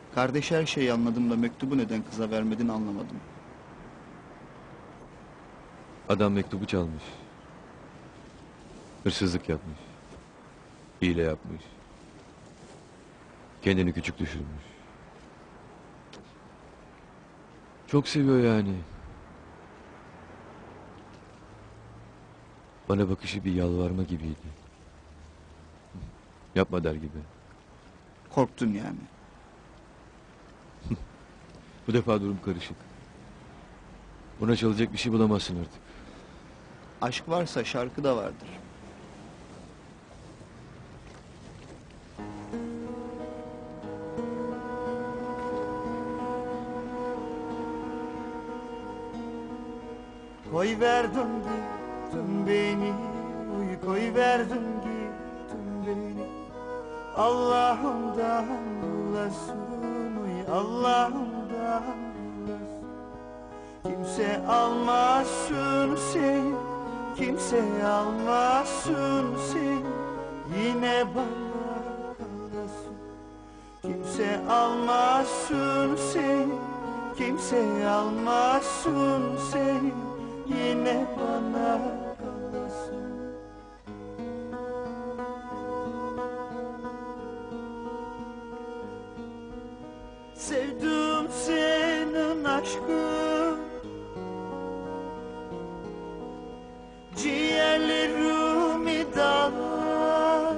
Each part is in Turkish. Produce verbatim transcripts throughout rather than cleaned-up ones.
Kardeş her şeyi anladım da mektubu neden kıza vermedin anlamadım. Adam mektubu çalmış. Hırsızlık yapmış. Hile yapmış. Kendini küçük düşürmüş. Çok seviyor yani. Bana bakışı bir yalvarma gibiydi. Yapma der gibi. Korktun yani. Bu defa durum karışık. Ona çalacak bir şey bulamazsın artık. Aşk varsa şarkı da vardır. Koy verdin gittin beni, uy koy verdin gittin beni. Allah'ımdan bulasın, uy Allah'ımdan bulasın. Kimse almasın seni, kimse almasın seni, yine bana kalasın. Kimse almasın seni, kimse almasın seni, yine bana kalasın. Sevdim senin aşkın, ciğerlerimi dağlar.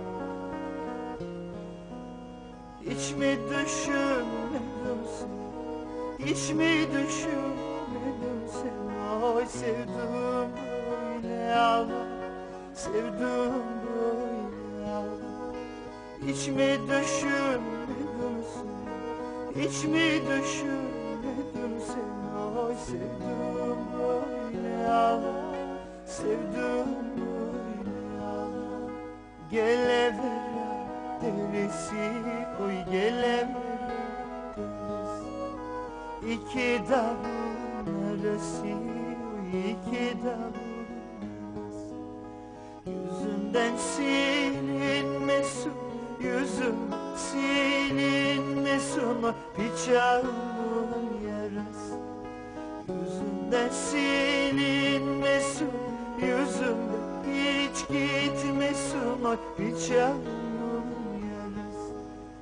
Hiç mi düşünmedim seni, hiç mi düşünmedim seni? Oy sevdim böyle Allah, sevdim böyle Allah. Hiç mi düşünmedim seni, hiç mi düşünmedim seni? Oy sevdim böyle Allah, sevdim böyle Allah. Gelevera derisi, oy gelevera derisi. İki dalın arası, iki dalın arası. Yüzünden silinmesin, yüzüm silinmesin o bıçağımın yarası. Yüzünden silinmesin, yüzümden hiç gitmesin o bıçağımın yarası.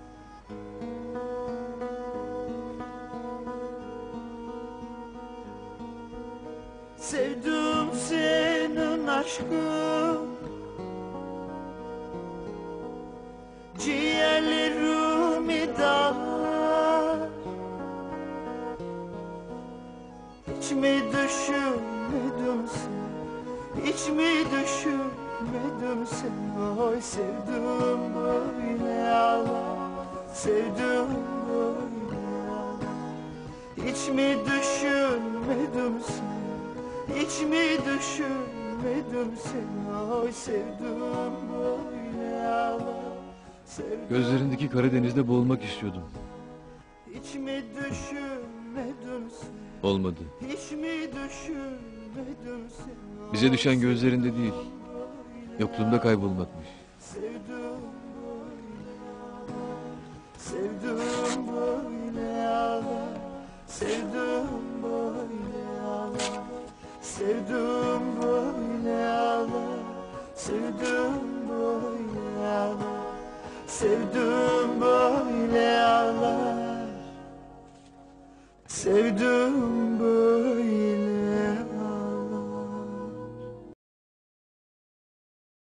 Sevdim senin aşkın, ciğerlerimi dağlar. Hiç mi düşünmedim seni, hiç mi düşünmedim seni? Oy sevdim böyle Allah, sevdim böyle Allah. Hiç mi düşünmedim seni, hiç mi düşünmedim seni? Oy sevdim böyle Allah, sevdim. Gözlerindeki Karadeniz'de boğulmak istiyordum. Hiç mi düşünmedim seni, Olmadı. hiç mi düşünmedim seni? Bize düşen gözlerinde değil, yokluğunda kaybolmakmış. Sevdim sevdim böyle Allah, sevdim böyle Allah, sevdim böyle Allah, sevdim böyle Allah, sevdim böyle Allah, sevdim böyle